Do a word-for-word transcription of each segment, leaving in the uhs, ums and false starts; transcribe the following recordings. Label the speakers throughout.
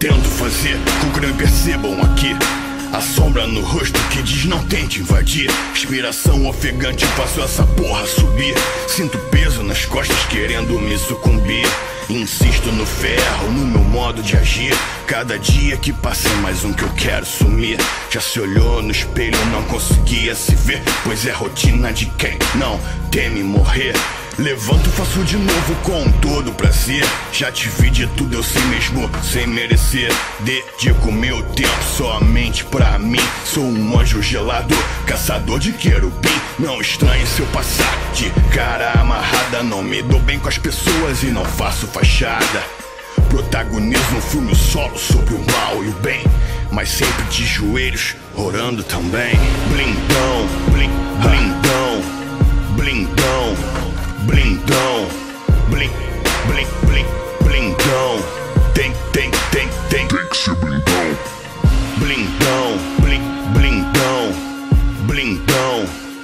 Speaker 1: tento fazer com que não me percebam aqui. A sombra no rosto que diz não tente invadir. Inspiração ofegante, faço essa porra subir. Sinto peso nas costas querendo me sucumbir. Insisto no ferro, no meu modo de agir. Cada dia que passa é mais um que eu quero sumir. Já se olhou no espelho, não conseguia se ver, pois é rotina de quem não teme morrer. Levanto, faço de novo com todo prazer. Já te vi de tudo, eu sei mesmo, sem merecer. Dedico meu tempo somente pra mim. Sou um anjo gelado, caçador de querubim. Não estranhe se eu passar de cara amarrada. Não me dou bem com as pessoas e não faço fachada. Protagonizo um filme solo sobre o mal e o bem, mas sempre de joelhos, orando também. Blindão, blim, blindão, blindão, blindão, blim, blim, blim, blindão. Tem, tem, tem, tem, tem que ser blindão. Blindão, blim, blindão, blindão,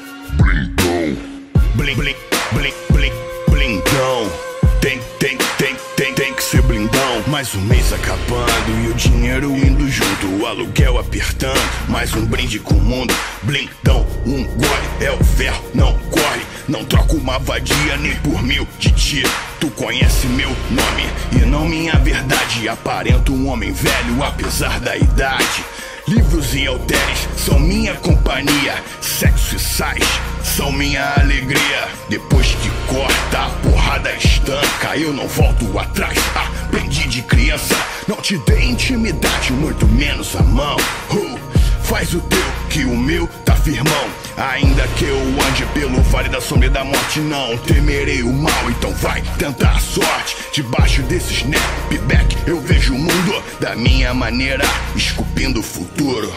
Speaker 1: blindão, blim, blim, blim, blim, blindão. Tem, tem, tem, tem, tem que ser blindão. Mais um mês acabando e o dinheiro indo junto, o aluguel apertando, mais um brinde com o mundo. Blindão, um gole, é o ferro, não corre. Não troco uma vadia nem por mil de ti. Tu conhece meu nome e não minha verdade. Aparento um homem velho apesar da idade. Livros e halteres são minha companhia. Sexo e sais são minha alegria. Depois que corta, a porrada estanca. Eu não volto atrás, aprendi de criança. Não te dei intimidade, muito menos a mão. uh, Faz o teu, que o meu tá firmão. Ainda que eu ande pelo vale da sombra e da morte, não temerei o mal, então vai tentar a sorte. Debaixo desse snapback eu vejo o mundo da minha maneira, esculpindo o futuro.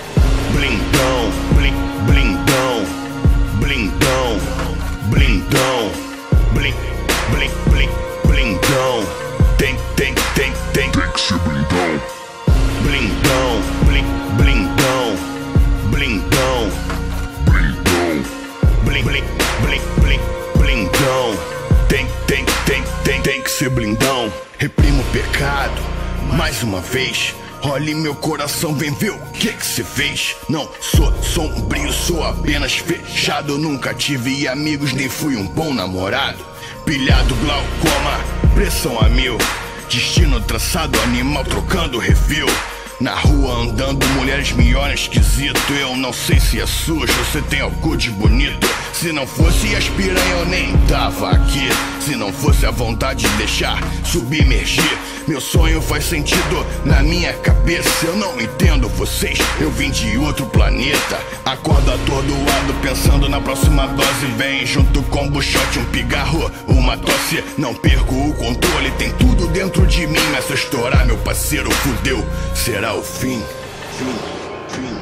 Speaker 1: Blindão, blim, blindão, blindão, blindão, blim, blim, blim, blindão. Tem, tem, tem, tem, tem que ser blindão. Blindão, blim, blindão, blindão, blim, blim, blim, blim, blindão. Tem, tem, tem, tem, tem que ser blindão. Reprimo o pecado, mais uma vez. Olhe meu coração, vem ver o que que cê fez. Não sou sombrio, sou apenas fechado. Eu nunca tive amigos, nem fui um bom namorado. Pilhado, glaucoma, pressão a mil. Destino traçado, animal trocando refil. Na rua andando, mulheres me olham esquisito. Eu não sei se é sujo ou se tem algo de bonito. Se não fosse as piranha eu nem tava aqui. Se não fosse a vontade de deixar submergir. Meu sonho faz sentido na minha cabeça. Eu não entendo vocês, eu vim de outro planeta. Acordo atordoado pensando na próxima dose. Vem junto com um buchote, um pigarro, uma tosse. Não perco o controle, tem tudo dentro de mim. Mas se eu estourar, meu parceiro, fudeu, será o fim. Fim, fim.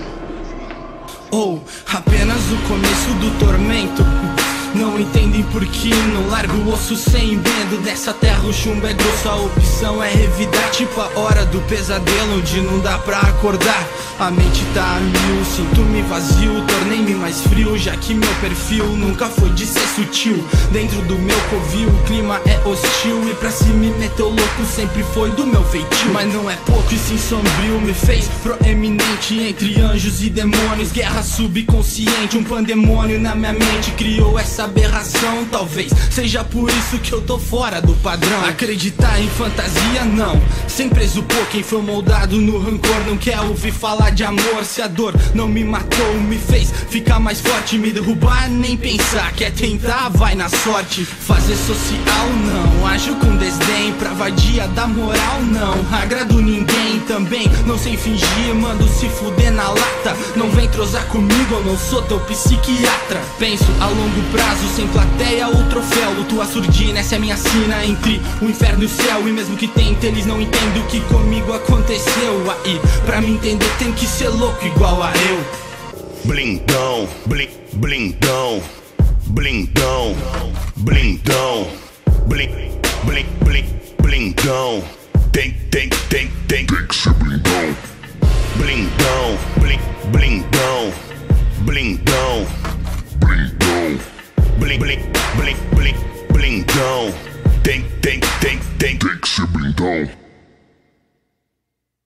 Speaker 2: Ou apenas o começo do tormento. Não entendem por que não largo o osso sem medo. Dessa terra o chumbo é grosso, a opção é revidar. Tipo a hora do pesadelo onde não dá pra acordar. A mente tá a mil, sinto-me vazio. Tornei-me mais frio, já que meu perfil nunca foi de ser sutil. Dentro do meu covil o clima é hostil. E pra se me meter o louco sempre foi do meu feitio. Mas não é pouco e sim sombrio, me fez proeminente entre anjos e demônios. Guerra subconsciente, um pandemônio na minha mente criou essa aberração. Talvez seja por isso que eu tô fora do padrão. Acreditar em fantasia não, sem preso por quem foi moldado no rancor. Não quer ouvir falar de amor. Se a dor não me matou, me fez ficar mais forte. Me derrubar nem pensar, quer tentar, vai na sorte. Fazer social não, ajo com desdém. Pra vadia da moral não, agrado ninguém. Também não sei fingir, mando se fuder na lata. Não vem trozar comigo, eu não sou teu psiquiatra. Penso a longo prazo, sem plateia ou troféu. Luto a surdina, essa é minha sina entre o inferno e o céu. E mesmo que tente, eles não entendem o que comigo aconteceu. Aí, pra me entender tem que ser louco igual a eu.
Speaker 1: Blindão, blim, blindão, blindão, blindão, blim, blim, blim, blindão. Tem, tem, tem, tem, tem que ser blindão. Blindão, blim, blindão, blindão, blindão. Blim, blim, blim, blim, blindão. Tem, tem, tem, tem, tem que ser blindão.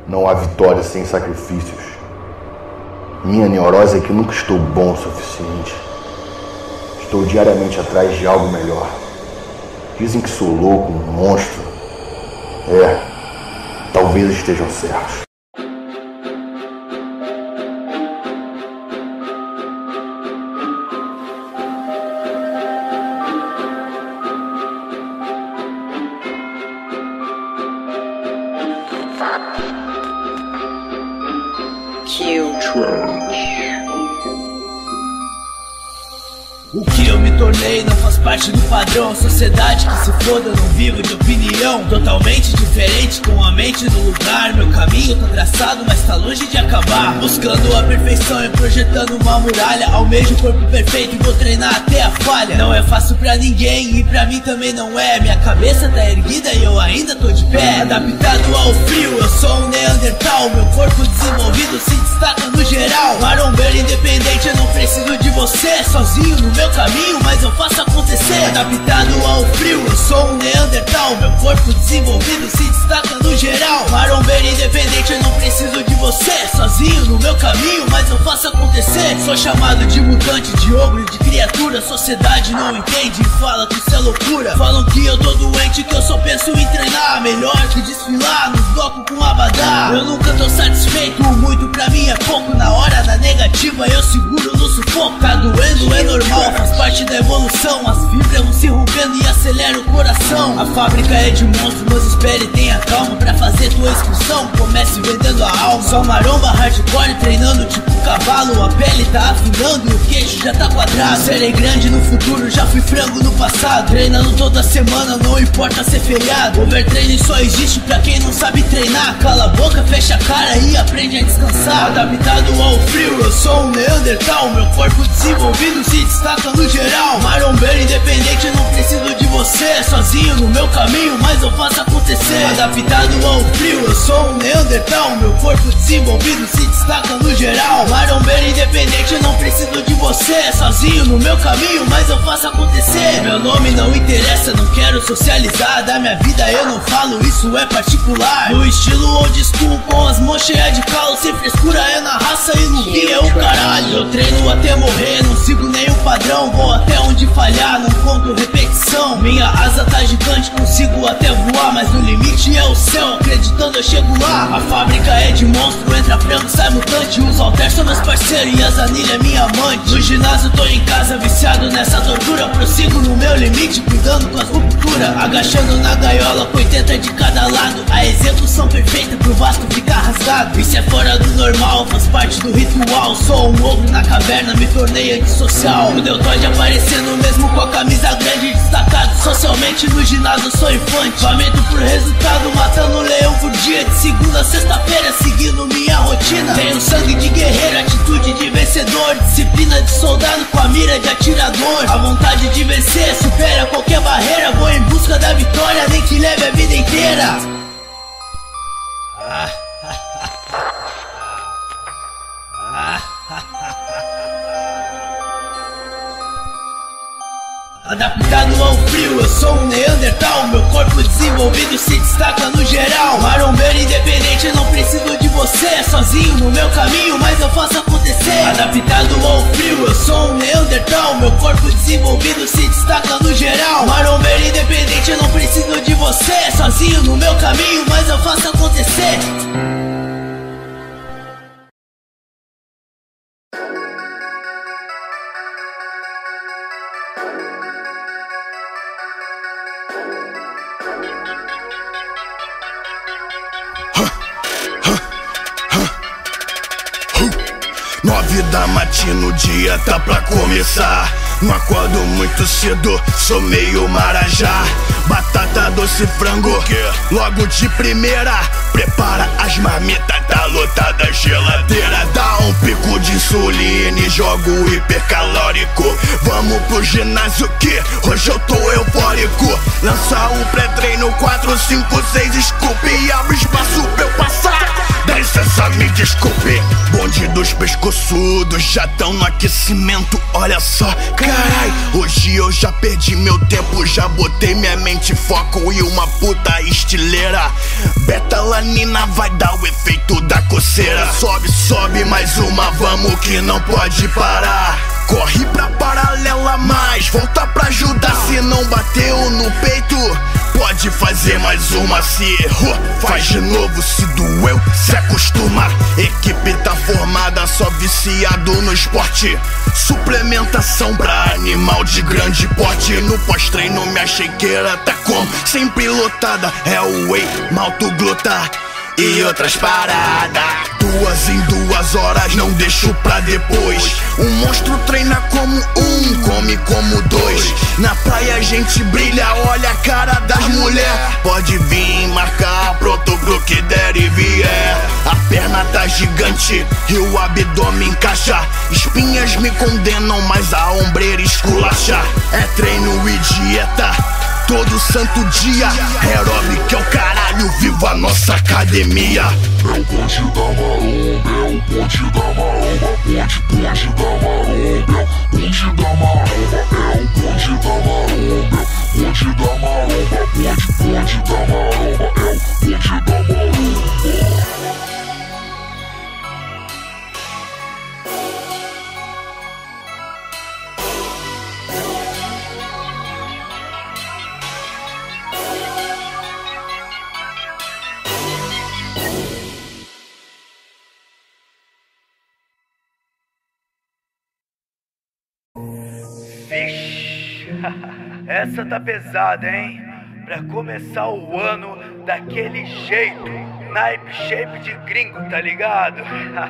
Speaker 1: Não há vitória sem sacrifícios. Minha neurose é que nunca estou bom o suficiente. Estou diariamente atrás de algo melhor. Dizem que sou louco, um monstro. É, talvez estejam certos.
Speaker 2: O que eu me tornei não faz parte do padrão. Sociedade que se foda, eu não vivo de opinião. Totalmente diferente, com a mente no lugar. Meu caminho tá traçado, mas tá longe de acabar. Buscando a perfeição e projetando uma muralha. Almejo o corpo perfeito e vou treinar até a falha. Não é fácil pra ninguém e pra mim também não é. Minha cabeça tá erguida e eu ainda tô de pé. Adaptado ao frio, eu sou um neandertal. Meu corpo desenvolvido se destaca no geral. Marombeiro independente, eu não preciso de você. Sozinho no meu caminho, mas eu faço acontecer. Adaptado ao frio, eu sou um neandertal. Meu corpo desenvolvido se destaca no geral. Marombeiro independente, eu não preciso de você. Sozinho no meu caminho, mas eu faço acontecer. Sou chamado de mutante, de ogro, de criatura. Sociedade não entende e fala que isso é loucura. Falam que eu tô doente, que eu só penso em treinar. Melhor que desfilar nos blocos com abadá. Eu nunca tô satisfeito, muito pra mim é pouco. Na hora da negativa eu seguro no sufoco. Tá doendo, é normal, faz parte da evolução. As fibras vão se rompendo e acelera o coração. A fábrica é de monstros, mas espere e tenha calma. Pra fazer tua inscrição, comece vendendo a alma. Só maromba hardcore, treinando tipo cavalo. A pele tá afinando e o queixo já tá quadrado. Serei grande no futuro, já fui frango no passado. Treinando toda semana, não importa ser feriado. Overtraining só existe pra quem não sabe treinar. Cala a boca, fecha a cara e aprende a descansar. Adaptado ao frio, eu sou um neandertal. Meu corpo desenvolvido se destaca no geral. Marombeiro independente, eu não preciso de você. Sozinho no meu caminho, mas eu faço acontecer. Adaptado ao frio, eu sou um neandertal. Meu corpo desenvolvido se destaca no geral. Marombeiro independente, eu não preciso de você. Sozinho no meu caminho, mas eu faço acontecer. Meu nome não interessa, não quero socializar. Da minha vida eu não falo, isso é particular. No estilo old school, com as mãos cheias de calo. Sem frescura é na raça e no rio é o caralho. Eu treino até morrer, não sigo nenhum padrão. Vou até onde falhar, não conto repetição. Minha asa tá gigante, consigo até voar. Mas no limite é o céu, acreditando eu chego lá. A fábrica é de monstro, entra frango, sai mutante. Os halter são meus parceiros e as anilhas é minha amante. No ginásio tô em casa, viciado nessa tortura. Prossigo no meu limite, cuidando com as rupturas. Agachando na gaiola, com oitenta de cada lado. A execução perfeita pro Vasco ficar rasgado. Isso é fora do normal, faz parte do ritual. Sou um ogro na caverna, me tornei antissocial. O deltoide aparecendo mesmo com a camisa grande. Destacado socialmente no ginásio, sou infante. Lamento por resultado, matando um leão por dia. De segunda a sexta-feira, seguindo minha rotina. Tenho sangue de guerreiro, atitude de vencedor. Disciplina de soldado com a mira de atirador. A vontade de vencer supera qualquer barreira. Vou em busca da vitória, nem que leve a vida inteira. Ah. Adaptado ao frio, eu sou um neandertal. Meu corpo desenvolvido se destaca no geral. Marombeiro independente, eu não preciso de você. Sozinho no meu caminho, mas eu faço acontecer. Adaptado ao frio, eu sou um neandertal. Meu corpo desenvolvido se destaca no geral. Marombeiro independente, eu não preciso de você. Sozinho no meu caminho, mas eu faço acontecer.
Speaker 1: Nove da matina, o dia tá pra começar. Não acordo muito cedo, sou meio marajá. Batata, doce, frango, logo de primeira. Prepara as marmitas, tá lotada a geladeira. Dá um pico de insulina e jogo hipercalórico. Vamos pro ginásio que hoje eu tô eufórico. Lança o pré-treino quatro, cinco, seis, scoop e abre espaço pra eu passar. Dá licença me desculpe. Bonde dos pescoçudos já tão no aquecimento, olha só. Carai, hoje eu já perdi meu tempo, já botei minha mente em foco e uma puta estileira. Betalanina vai dar o efeito da coceira. Sobe, sobe, mais uma, vamos que não pode parar. Corre pra paralela, mas volta pra ajudar. Se não bateu no peito, pode fazer mais uma. Se errou, faz de novo. Se doeu, se acostuma. Equipe tá formada, só viciado no esporte. Suplementação pra animal de grande porte. No pós-treino minha shakeira tá como sempre lotada. É o whey, malto glota e outras paradas. Duas em duas horas, não deixo pra depois. Um monstro treina como um, come como dois. Na praia a gente brilha, olha a cara das mulher. Pode vir marcar, pronto pro que der e vier. A perna tá gigante e o abdômen encaixa. Espinhas me condenam, mas a ombreira esculacha. É treino e dieta todo santo dia. Aeróbica é o caralho, viva a nossa academia.
Speaker 3: É o bonde da maromba, é o bonde da maromba. Bonde, bonde da maromba, é o bonde da maromba. É o bonde da maromba, bonde da maromba. Bonde, bonde da maromba, é o bonde da maromba.
Speaker 4: Vixe, essa tá pesada, hein? Pra começar o ano daquele jeito, naipe shape de gringo, tá ligado?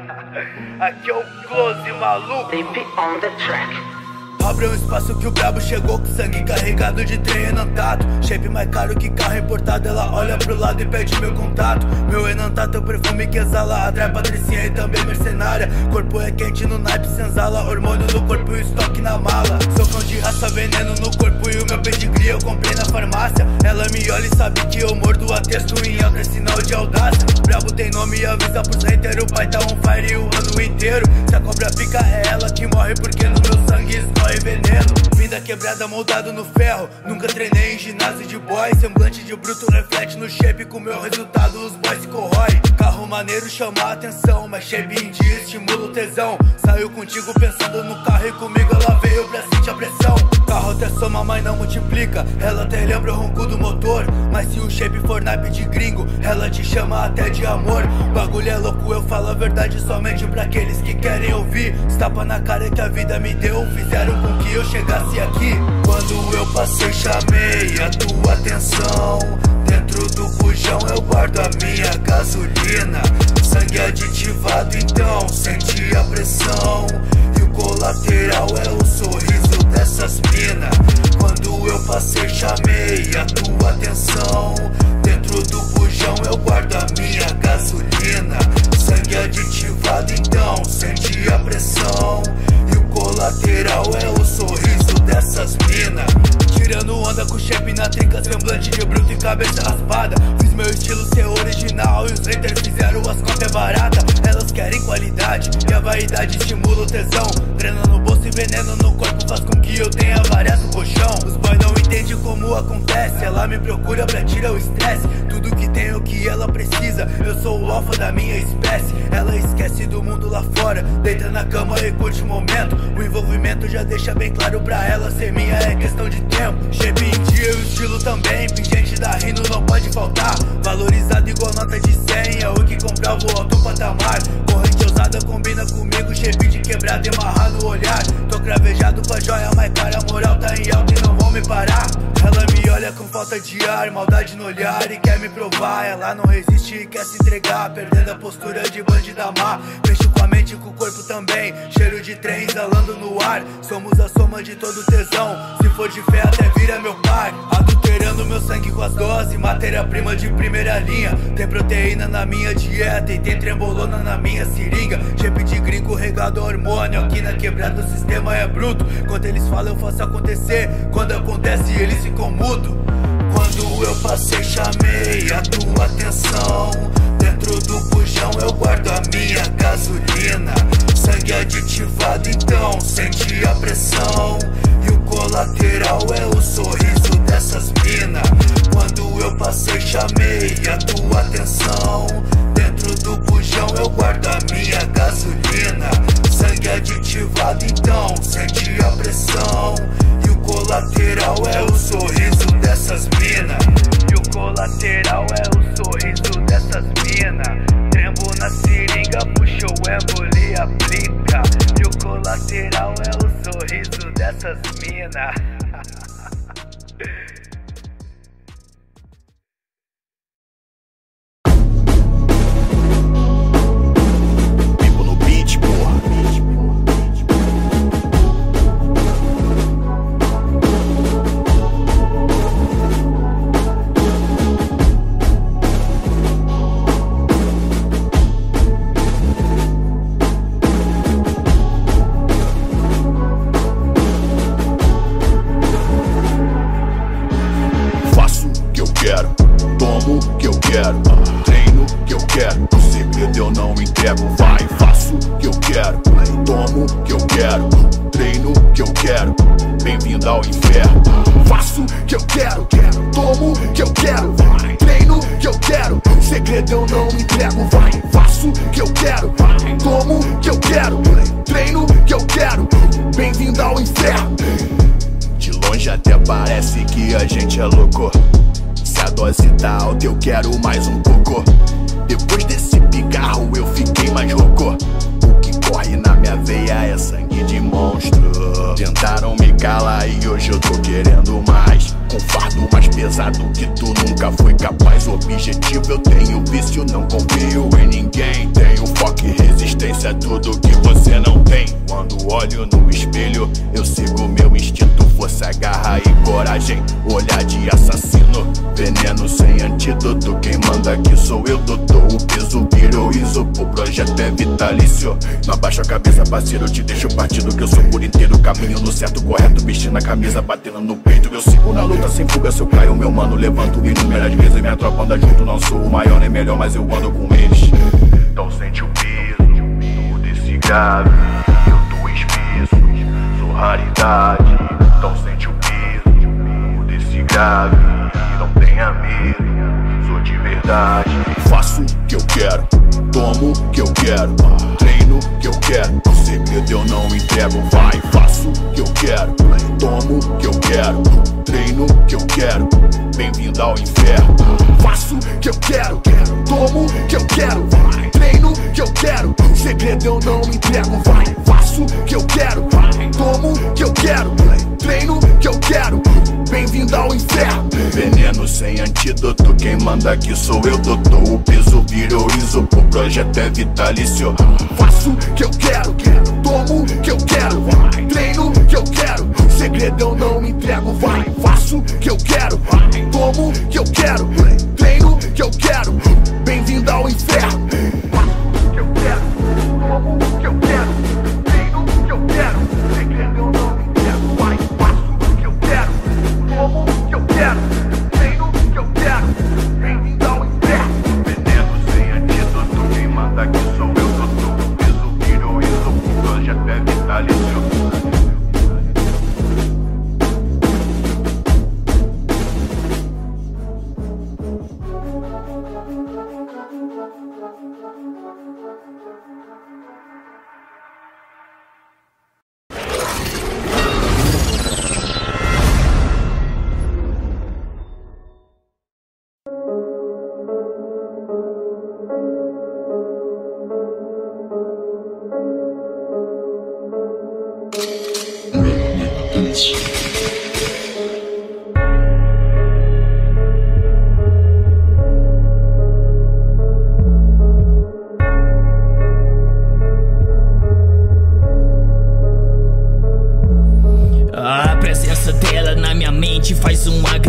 Speaker 4: Aqui é o Close maluco.
Speaker 5: On the track.
Speaker 4: Abre um espaço que o brabo chegou com sangue carregado de trem enantado. Shape mais caro que carro importado. Ela olha pro lado e pede meu contato. Meu enantato é o perfume que exala. Atrai patricinha e também mercenária. Corpo é quente no naipe senzala. Hormônio no corpo e o estoque na mala. Sou cão de raça, veneno no corpo e o meu pedigree eu comprei na farmácia. Ela me olha e sabe que eu mordo a texto em alta, é sinal de audácia. Brabo tem nome e avisa pros haters. O pai tá on fire o ano inteiro. Se a cobra pica é ela que morre, porque no meu sangue escorre veneno. Vim da quebrada moldado no ferro. Nunca treinei em ginásio de boy. Semblante de bruto reflete no shape. Com meu resultado os boys se corrói. Carro maneiro chama a atenção, mas shape em dia estimula o tesão. Saiu contigo pensando no carro e comigo ela veio pra sentir a pressão. Carro até soma, mas não multiplica. Ela até lembra o ronco do motor. Mas se o shape for naipe de gringo, ela te chama até de amor. Bagulho é louco, eu falo a verdade somente pra aqueles que querem ouvir. Estapa na cara que a vida me deu, fizeram com que eu chegasse aqui. Quando eu passei chamei a tua atenção. Dentro do bujão eu guardo a minha gasolina. Sangue aditivado então senti a pressão. E o colateral é o sorriso dessas mina. Quando eu passei chamei a tua atenção. Dentro do bujão eu guardo a minha gasolina. Sangue aditivado então senti a pressão. E o colateral é o sorriso dessas mina. Tirando onda com shape na trinca, semblante de bruto e cabeça raspada. Fiz meu estilo ser original e os haters fizeram as cópias baratas. Elas querem qualidade e a vaidade estimula o tesão. Drena no bolso e veneno no corpo faz com que eu tenha variado o colchão. Os boy não entendem como acontece. Ela me procura pra tirar o estresse. Tudo que tem é o que ela precisa. Eu sou o alfa da minha espécie. Ela esquece do mundo lá fora, deita na cama e curte o momento. O envolvimento já deixa bem claro pra ela, ser minha é questão de tempo. Shape em dia e o estilo também. Pingente da Rino não pode faltar. Valorizado igual nota de cem, é o que comprova o alto patamar. Corrente ousada combina comigo, shape de quebrada e marra no olhar. Tô cravejado com a joia mais cara, a moral tá em alta e não vão me parar. Ela me olha com falta de ar, maldade no olhar e quer me provar. Ela não resiste e quer se entregar, perdendo a postura de bandida má. Fecho com a mente e com o corpo também, cheiro de trem exalando no ar. Somos a soma de todo tesão, se for de fé até vira meu par. Adulterando meu sangue com as doses, matéria-prima de primeira linha. Tem proteína na minha dieta e tem trembolona na minha seringa. Shape de gringo regado a hormônio, aqui na quebrada o sistema é bruto. Quando eles falam eu faço acontecer, quando acontece eles ficam mudo. Quando eu passei chamei a tua atenção. Dentro Dentro do bujão eu guardo a minha gasolina. Sangue aditivado, então sente a pressão. E o colateral é o sorriso dessas mina. Quando eu passei chamei a tua atenção. Dentro do bujão eu guardo a minha gasolina. Sangue aditivado, então sente a pressão. E o colateral é o sorriso dessas mina. E o colateral é o sorriso dessas mina. Trembo na seringa, puxa o emboli e aplica. E o colateral é o sorriso dessas mina.
Speaker 1: Tomo o que eu quero, treino o que eu quero. O segredo eu não entrego, vai, faço o que eu quero. Tomo o que eu quero, treino o que eu quero. Bem-vindo ao inferno. Faço o que eu quero, tomo o que eu quero, vai, treino o que eu quero. O segredo eu não entrego, vai, faço o que eu quero. Tomo o que eu quero, treino o que eu quero. Bem-vindo ao inferno. De longe até parece que a gente é louco. Se a dose tá alta eu quero mais um pouco. Depois desse pigarro eu fiquei mais rouco. O que corre na minha veia é sangue de monstro. Tentaram me calar e hoje eu tô querendo mais. Com fardo mais pesado que tu nunca foi capaz. Objetivo eu tenho, vício não confio em ninguém. Tenho foco e resistência, tudo que você não tem. Quando olho no espelho eu sigo meu instinto. Força, garra e coragem, olhar de assassino. Veneno sem antídoto, quem manda aqui sou eu, doutor. O peso virou isopo, o projeto é vitalício. Não abaixa a cabeça, parceiro, eu te deixo partido. Que eu sou por inteiro, caminho no certo, correto. Vestindo a camisa, batendo no peito. Eu sigo na luta sem fuga, se eu caio, meu mano, levanto inúmeras vezes. Minha tropa anda junto, não sou o maior nem melhor, mas eu ando com eles. Então sente o peso desse grave. Eu tô espesso, sou raridade. Então sente o peso desse grave. Não tenha medo, sou de verdade. Faço o que eu quero, tomo o que eu quero, treino o que eu quero. O segredo eu não entrego, vai, faço o que eu quero. Tomo o que eu quero, treino o que eu quero. Bem-vindo ao inferno. Faço o que eu quero, tomo o que eu quero, treino o que eu quero. O segredo eu não entrego, vai, faço o que eu quero. Tomo o que eu quero, treino o que eu quero. Bem-vindo ao inferno. Veneno sem antídoto, quem manda aqui sou eu, doutor. O peso virou isopo, o projeto é vitalício. Faço o que eu quero, tomo o que eu quero, treino o que eu quero. O segredo eu não entrego, vai, faço o que eu quero. Tomo o que eu quero, treino o que eu quero. Bem-vindo ao inferno. Faço o que eu quero, tomo o que eu quero, treino o que eu quero. O segredo eu não entrego, vai, faço o que eu quero. Tomo o que eu quero, treino o que eu quero. Bem-vindo ao inferno. Veneno sem antídoto, quem manda aqui sou eu, doutor. O peso virou isopo, o projeto é vitalício.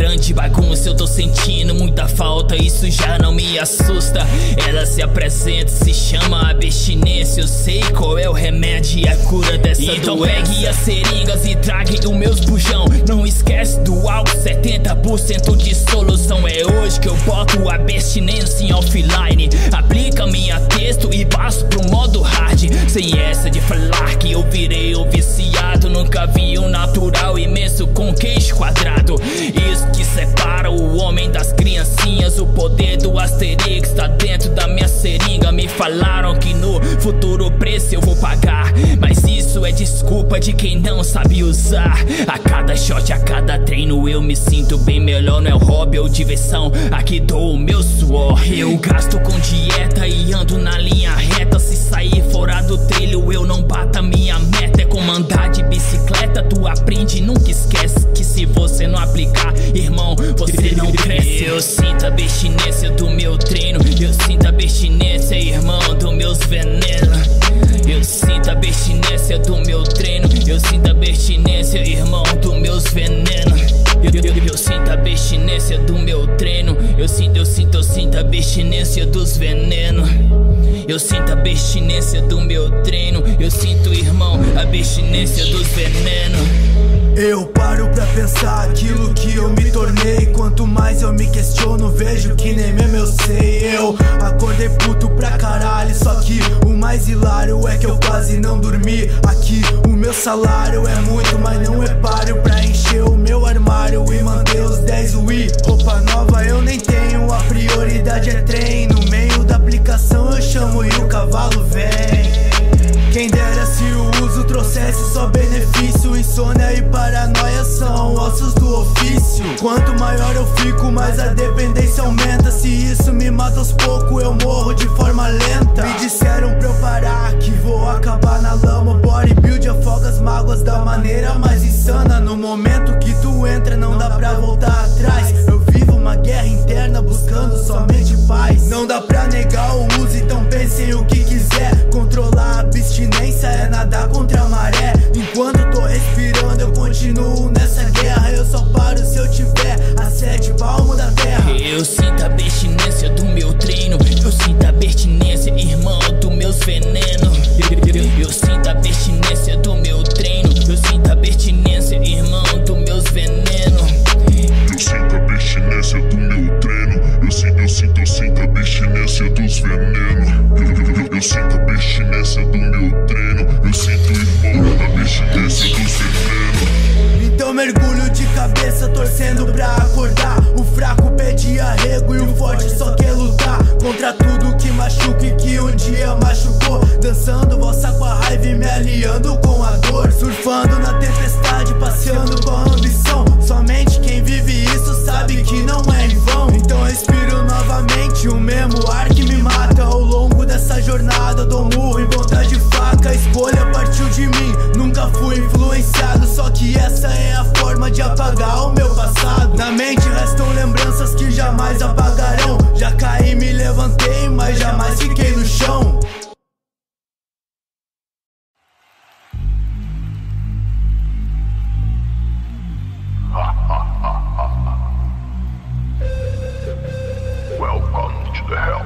Speaker 5: grande bagunça, eu tô sentindo muita falta, isso já não me assusta. Ela se apresenta, se chama abstinência, eu sei qual é o remédio e a cura dessa então doença. Então pegue as seringas e trague os meus bujão. Não esquece do álcool, setenta por cento de solução. É hoje que eu boto a abstinência em offline. Aplica minha texto e passo pro modo hard. Sem essa de falar que eu virei um viciado. Nunca vi um natural imenso com queixo quadrado. Isso que separa o homem das criancinhas. O poder do Asterix tá dentro da minha seringa. Me falaram que no futuro o preço eu vou pagar, mas isso é desculpa de quem não sabe usar. A cada shot, a cada treino eu me sinto bem melhor. Não é hobby ou diversão, aqui dou o meu suor. Eu gasto com dieta e ando na linha reta. Se sair fora do trilho eu não bato a minha meta. É como andar de bicicleta, tu aprende e nunca esquece que se você não aplicar, irmão, você não cresce. Eu sinto a abstinência do meu treino, eu sinto a abstinência, irmão, dos meus venenos. Eu sinto a abstinência do meu treino, eu sinto a abstinência, irmão, dos meus venenos. Eu, eu, eu sinto a abstinência do meu treino, eu sinto, eu sinto, eu sinto a abstinência dos venenos. Eu sinto a abstinência do meu treino, eu sinto, irmão, a abstinência dos venenos.
Speaker 4: Eu paro pra pensar aquilo que eu me tornei. Quanto mais eu me questiono, vejo que nem mesmo eu sei. Eu acordei puto pra caralho, só que o mais hilário é que eu quase não dormi. Aqui o meu salário é muito, mas não é páreo pra encher o meu armário e manter os dez Wii. Roupa nova eu nem tenho, a prioridade é trem. No meio da aplicação eu chamo e o cavalo vem. Quem dera se o uso trouxesse só benefício. Insônia e paranoia são ossos do ofício. Quanto maior eu fico, mais a dependência aumenta. Se isso me mata aos poucos, eu morro de forma lenta. Me disseram pra eu parar, que vou acabar na lama. Bodybuild afoga as mágoas da maneira mais insana. No momento que tu entra não dá pra voltar atrás. Eu vivo uma guerra interna buscando somente paz. Não dá pra negar o uso, então pensem o que quiser. Controlar a abstinência é nadar contra a maré. Enquanto tô respirando eu continuo nessa guerra. Eu só paro se eu tiver a sete palmos da terra.
Speaker 5: Eu sinto a abstinência do meu treino, eu sinto a abstinência, irmão, dos meus venenos. Eu, eu, eu sinto a abstinência do meu treino, eu sinto a abstinência, irmão, dos meus venenos.
Speaker 3: Eu sinto a abstinência do meu treino, eu sinto, eu sinto, eu sinto a abstinência dos venenos. Eu, eu, eu, eu sinto a abstinência do meu treino, eu sinto, irmão, a abstinência dos venenos.
Speaker 4: Então mergulho de cabeça torcendo pra acordar. O fraco pede arrego e o forte só quer lutar contra tudo que machuca e que um dia machucou. Dançando valsa com a raiva e me aliando com a dor. Surfando na tempestade, passeando com a ambição. Somente quem vive isso sabe que não é em vão. Então respiro novamente o mesmo ar que me mata. Ao longo dessa jornada dou murro em ponta de faca. A escolha partiu de mim, nunca fui influenciado. Só que essa é a forma de apagar o meu passado. Na mente restam lembranças que jamais apagarão. Já caí, me levantei, mas jamais fiquei no chão.
Speaker 3: Welcome to the hell.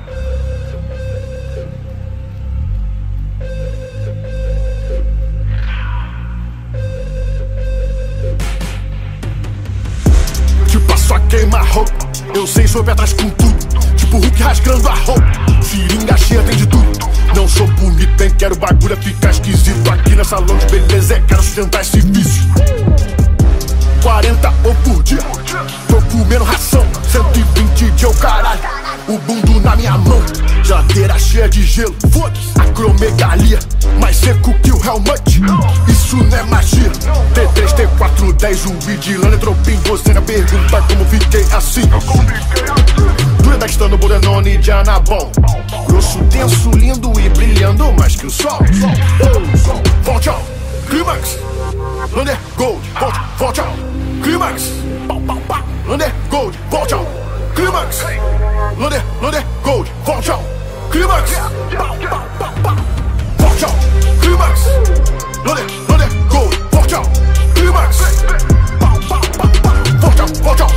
Speaker 1: Te passo a queima-roupa, eu sei sobre atrás com tudo. Tipo Hulk rasgando a roupa, seringa cheia tem de tudo. Não sou bonito, nem quero bagulho ficar esquisito. Aqui nessa salão de beleza é quero sustentar esse vício. Quarenta ou por dia, tô comendo ração. Cento e vinte de eu caralho, o bundo na minha mão. Geladeira cheia de gelo, foda-se, acromegalia. Mais seco que o Helmut, isso não é magia. T três, T quatro, dez, um vigilante tropim. Você não pergunta como fiquei assim. Dueda que está no Bodenone de Anabol. Grosso, denso, lindo e brilhando mais que o sol. Volte ao Climax, Lander Gold, volte, volte ao Climax, pau, pau, pau, Lander Gold, volte ao Climax, Lander, Lander Gold, volte ao Climax, pau, pau, pau, pau, volte ao Climax, Lander, Lander Gold, volte ao Climax, pau, pau, pau, pau, volte ao, volte ao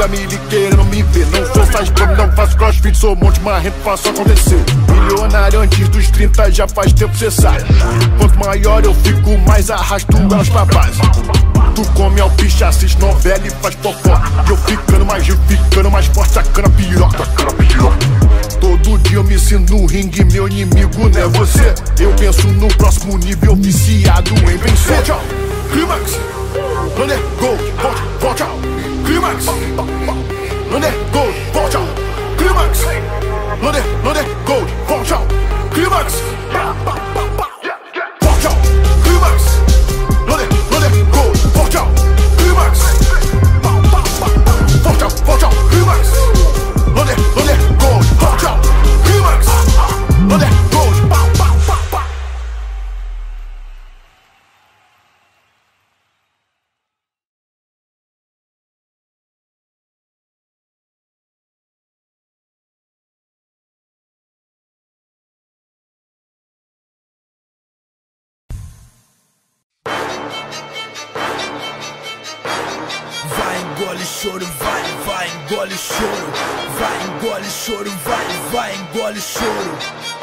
Speaker 3: da mili querendo me ver. Não sou faz como, não faço crossfit, sou monte marrento, faço acontecer. Milionário antes dos trinta, já faz tempo cê sabe. Quanto maior eu fico, mais arrasto elas pra base. Tu come alpiche, assiste novela e faz popó. E eu ficando mais giro, ficando mais forte, sacana piroca. Todo dia eu me sinto no ringue, meu inimigo não é você. Eu penso no próximo nível, viciado em vencer. Climax, Lander Gold, volte ao Climax, Lander Gold, volte ao Climax, Lander, Lander Gold, volte ao Climax, volte ao Climax, Lander, Lander Gold, volte ao Climax, volte ao, volte ao Climax, Lander, Lander Gold, volte ao Climax, Lander Gold, pau, pau, pau, pau.
Speaker 4: Vai, engole choro, vai, vai, engole choro. Vai, engole choro, vai, vai, engole choro.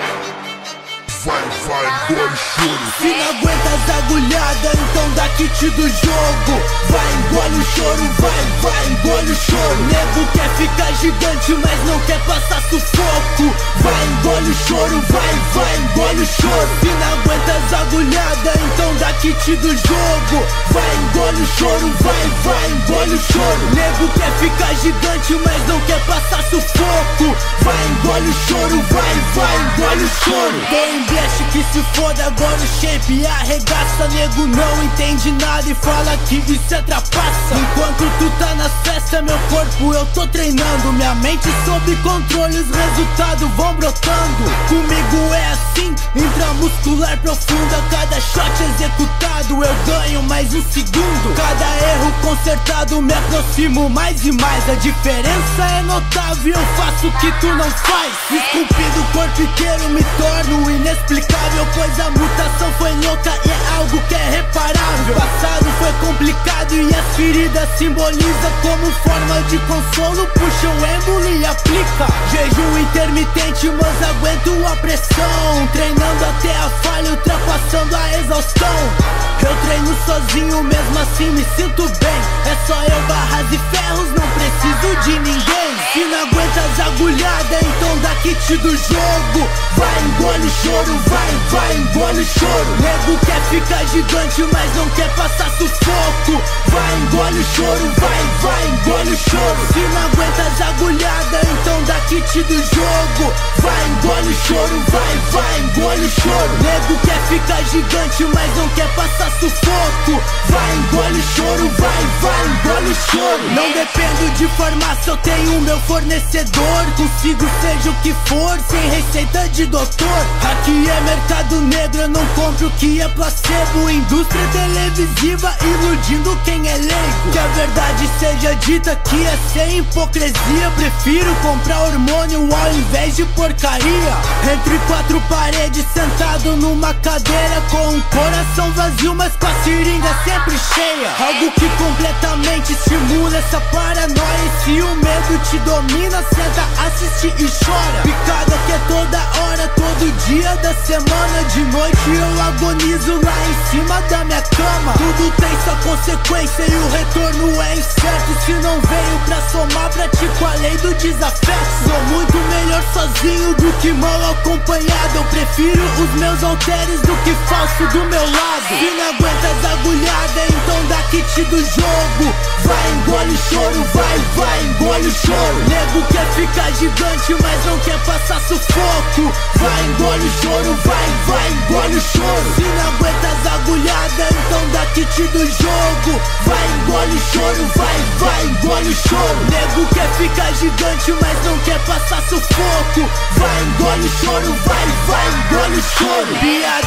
Speaker 3: Vai, vai, engole choro.
Speaker 4: Se não aguenta as agulhadas, então dá kit do jogo. Vai, engole o choro, vai, vai, engole o choro. Nego quer ficar gigante, mas não quer passar sufoco. Vai, engole o choro, vai, vai, engole o choro. Se não aguenta as agulhadas, então dá kit do jogo. Vai, engole o choro, vai, vai, engole o choro. Nego quer ficar gigante, mas não quer passar sufoco. Vai, engole o choro, vai, vai, engole o choro. Tem bleche que se foda, agora o shape arregaça. Nego não entende nada e fala que isso é trapaça. Enquanto tu tá nas festas, meu corpo eu tô treinando. Minha mente sob controle, os resultados vão brotando. Comigo é assim, intramuscular profunda. Cada shot executado eu ganho mais um segundo. Cada erro consertado me aproximo mais e mais. A diferença é notável, eu faço o que tu não faz. Esculpido o corpo inteiro, me torno inexplicável, pois a mutação foi louca e é algo que é reparável. O passado foi complicado e as feridas simboliza como forma de consolo. Puxa o êmbolo e aplica jejum intermitente, mas aguento a pressão. Treinando até a falha, ultrapassando a exaustão. Eu treino sozinho, mesmo assim me sinto bem. É só eu, barras e ferros, não preciso de ninguém. Se não aguenta as agulhadas, então dá kit do jogo. Vai, engole o choro, vai, vai, engole o choro. Nego quer ficar gigante, mas não quer passar sufoco. Vai, engole o choro, vai, vai, engole o choro. Se não aguenta as agulhadas, então dá kit do jogo. Vai, engole o choro, vai, vai, engole o choro. Nego quer ficar gigante, mas não quer passar sufoco. Vai, engole o choro, vai, vai, engole o choro. Não dependo de farmácia, eu tenho meu fornecedor. Consigo seja o que for, sem receita de doutor. Aqui é mercado negro, eu não compro o que é placebo. Indústria televisiva iludindo quem é leigo. Que a verdade seja dita que é sem hipocrisia. Prefiro comprar hormônio ao invés de porcaria. Entre quatro paredes, sentado numa cadeira, com um coração vazio, mas com a seringa sempre cheia. Algo que completamente estimula essa paranoia. E se o medo te domina, senta, assiste e chora. Picada que é toda hora, todo dia da semana. De noite eu agonizo lá em cima da minha cama. Tudo tem sua consequência e o retorno é incerto. Se não veio pra somar, pratico a lei do desafeto. Sou muito melhor sozinho do que mal acompanhado. Eu prefiro os meus halteres do que falso do meu lado. Se não aguenta as agulhadas, então dá kit do jogo. Vai, engole o choro, vai, vai, engole o choro. Nego quer ficar gigante, mas não quer passar sufoco. Vai, engole o choro, vai, vai, engole o choro. Se não aguenta as agulhadas, então dá kit do jogo. Vai, engole o choro, vai, vai, engole o choro. Nego quer ficar gigante, mas não quer passar sufoco. Vai, engole o choro, vai, vai, engole o choro. Piadas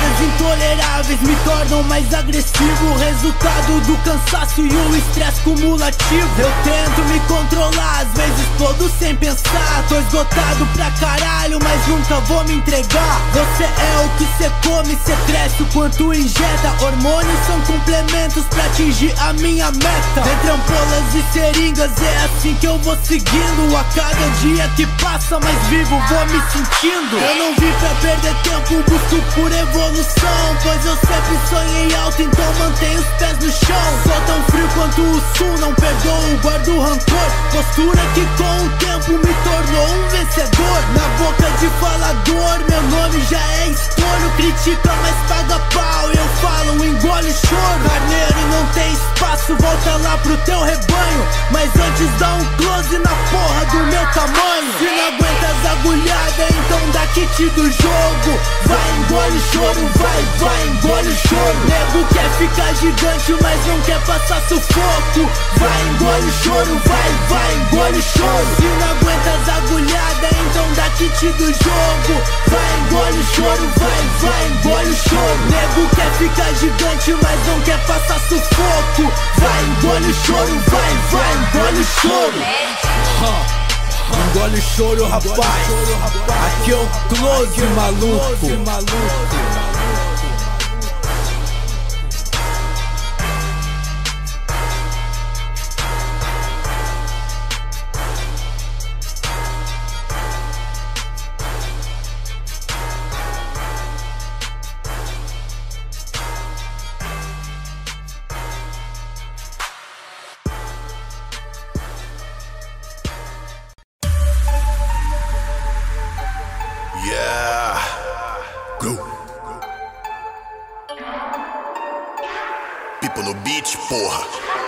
Speaker 2: intoleráveis me tornam mais agressivo, resultado do cansaço e o estresse cumulativo. Eu tento me controlar, às vezes explodo sem pensar. Tô esgotado pra caralho, mas nunca vou me entregar. Você é o que cê come, cê cresce o quanto injeta. Hormônios são complementos pra atingir a minha meta. Entre ampolas e seringas é assim que eu vou seguindo. A cada dia que passa mais vivo vou me sentindo. Eu não vim pra perder tempo, busco por evolução, pois eu sempre sonhei alto, então mantenho os pés no chão. Sou tão frio quanto o sul, não perdoo, guardo rancor. Postura que com o tempo me tornou um vencedor. Na boca de falador, meu nome já é estouro. Critica, mas paga pau, eu falo, engole o choro. Carneiro não tem espaço, volta lá pro teu rebanho. Mas antes dá um close na porra do meu tamanho. Se não aguenta as agulhadas, então dá kit do jogo. Vai, engole o choro, vai, vai, engole o choro. Nego quer ficar gigante, mas não quer passar sufoco. Vai, engole o choro, vai, vai, engole o choro. Se não aguenta as agulhadas, então dá kit do jogo. Vai, engole o choro, vai, vai, engole o choro. Nego quer ficar gigante, mas não quer passar sufoco. Vai, engole o choro, vai, vai, engole o choro. huh. Engole o choro, rapaz. Aqui é o close, maluco.
Speaker 1: Pipo no beat, porra.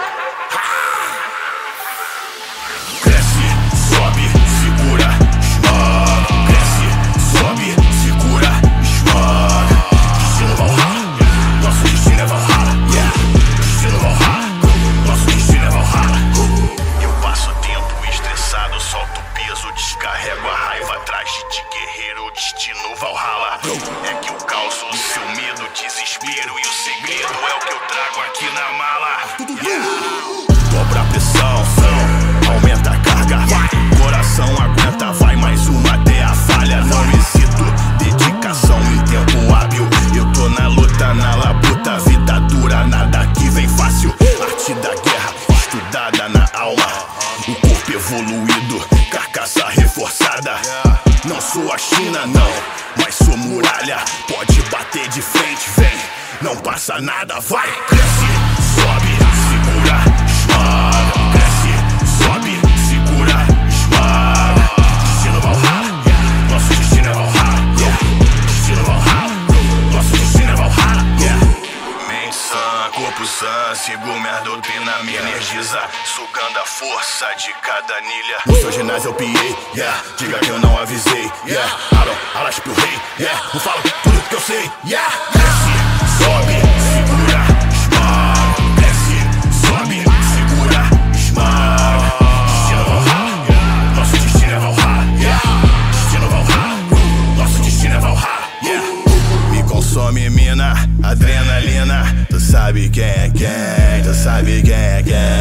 Speaker 1: Cresce, sobe, segura, esmaga. Cresce, sobe, segura, esmaga. Destino Valhalla, nosso destino é Valhalla. Yeah. Destino Valhalla, nosso destino é Valhalla. Eu passo tempo estressado, solto peso, descarrego a raiva atrás de guerreiro. Destino Valhalla. É que o caos, o seu medo, desespero e o segredo é o que eu trago aqui na mala. Yeah. Dobra a pressão, aumenta a carga. Coração aguenta, vai mais uma até a falha. Não hesito, dedicação em tempo hábil. Eu tô na luta, na labuta, vida dura, nada que vem fácil. Arte da guerra, estudada na alma. O corpo evoluído, carcaça reforçada. Não sou a China não, mas sou muralha. Pode bater de frente, vem, não passa nada, vai. Cresce, sobe, segura, esmaga. Cresce, sobe, segura, esmaga. Destino Valhalla, yeah. Nosso destino é Valhalla, yeah. Destino Valhalla, nosso destino é Valhalla, yeah. Mente sã, corpo sã, sigo minha doutrina, me energiza, sugando a força de cada anilha. No seu ginásio eu piei, yeah. Diga que eu não avisei, yeah. Alan, alas pro rei, yeah. Não falo tudo que eu sei, yeah. Desce, sobe, segura, esmaga. Desce, sobe, segura, esmaga. Destino Valhalla, yeah. Nosso destino é Valhalla, yeah. Destino Valhalla, nosso destino é Valhalla, yeah. Me consome mina, adrenalina. Tu sabe quem é quem, tu sabe quem é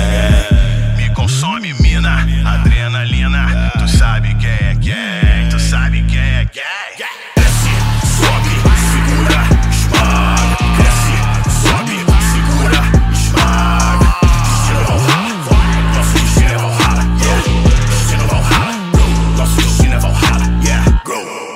Speaker 1: quem. Me consome mina, adrenalina. Tu sabe quem é quem, tu sabe quem é quem. Desce, sobe, segura, esmaga. Desce, sobe, segura, esmaga. Destino Valhalla, nosso destino é Valhalla, yeah. Destino Valhalla, nosso destino é Valhalla, yeah. Go.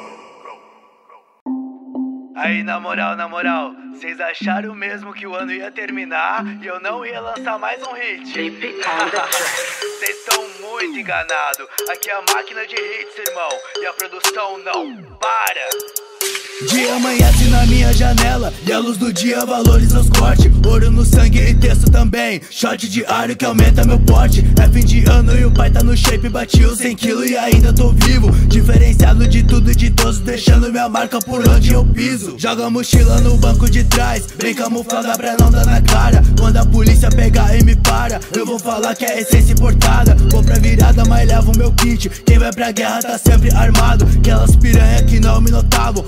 Speaker 4: Aí na moral, na moral, vocês acharam mesmo que o ano ia terminar e eu não ia lançar mais um hit? Vocês estão muito enganados. Aqui é a máquina de hits, irmão, e a produção não para. Dia amanhece na minha janela e a luz do dia valores nos cortes. Ouro no sangue e texto também, shot diário que aumenta meu porte. É fim de ano e o pai tá no shape, bati os cem quilos e ainda tô vivo. Diferenciado de tudo e de todos, deixando minha marca por onde eu piso. Joga a mochila no banco de trás, bem camuflada pra não dar na cara. Quando a polícia pegar e me para, eu vou falar que é essência importada. Vou pra virada, mas levo meu kit. Quem vai pra guerra tá sempre armado. Aquelas piranha que não me notavam, vão fazer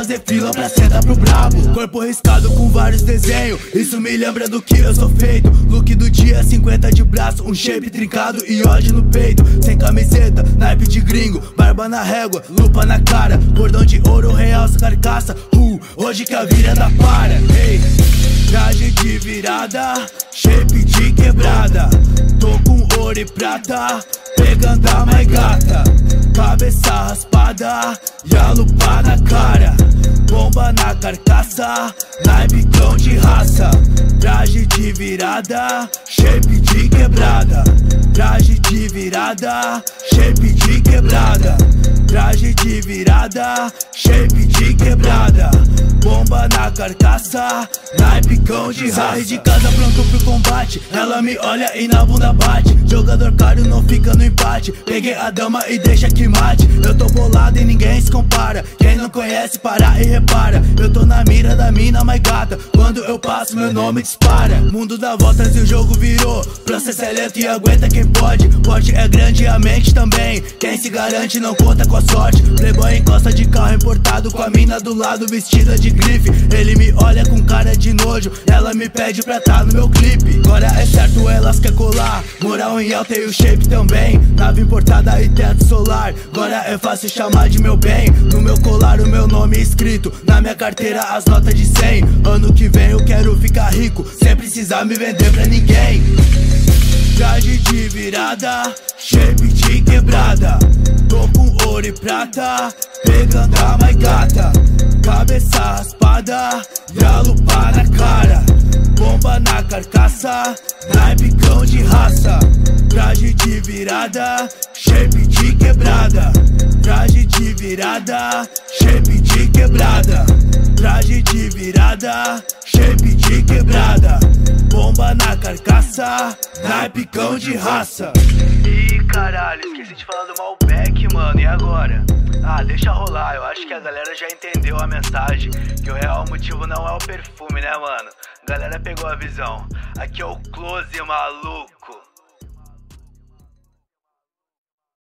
Speaker 4: fazer fila pra sentar pro brabo. Corpo riscado com vários desenhos, isso me lembra do que eu sou feito. Look do dia, cinquenta de braço, um shape trincado e ódio no peito. Sem camiseta, naipe de gringo, barba na régua, lupa na cara, cordão de ouro realça carcaça. Uh, hoje que a virada para, hey. Traje de virada, shape de quebrada. Tô com ouro e prata, pegando a mais gata. Cabeça raspada e a lupa na cara. Bomba na carcaça, naipe cão de raça. Traje de virada, shape de quebrada. Traje de virada, shape de quebrada. Traje de virada, shape de quebrada. Bomba na carcaça, naipe cão de raça. Saí de casa pronto pro combate, ela me olha e na bunda bate. Jogador caro não fica no empate, peguei a dama e deixa que mate. Eu tô bolado e ninguém se compara, quem não conhece para e repara. Eu tô na mira da mina mais gata, quando eu passo meu nome dispara. Mundo dá voltas e o jogo virou, processo é lento e aguenta quem pode. Porte é grande e a mente também, quem se garante não conta com a sorte. Playboy encosta de carro importado com a mina do lado vestida de grife. Ele me olha com cara de nojo, ela me pede pra tá no meu clipe. Agora é certo, elas quer colar, moral em alta e o shape também. Nave importada e teto solar, agora é fácil chamar de meu bem. No meu colar o meu nome escrito, na minha carteira as notas de cem. Ano que vem eu quero ficar rico, sem precisar me vender pra ninguém. Traje de virada, shape de quebrada. Tô com ouro e prata, pegando a mais gata. Cabeça raspada e a lupa na cara. Bomba na carcaça, naipe cão de raça. Traje de virada, shape de quebrada. Traje de virada, shape de quebrada. Traje de virada, shape de quebrada. Bomba na carcaça, naipe cão de raça.
Speaker 6: Ih, caralho, esqueci de falar do Malbec, mano, e agora? Ah, deixa rolar, eu acho que a galera já entendeu a mensagem. Que o real motivo não é o perfume, né, mano? Galera pegou a visão. Aqui é o close, maluco.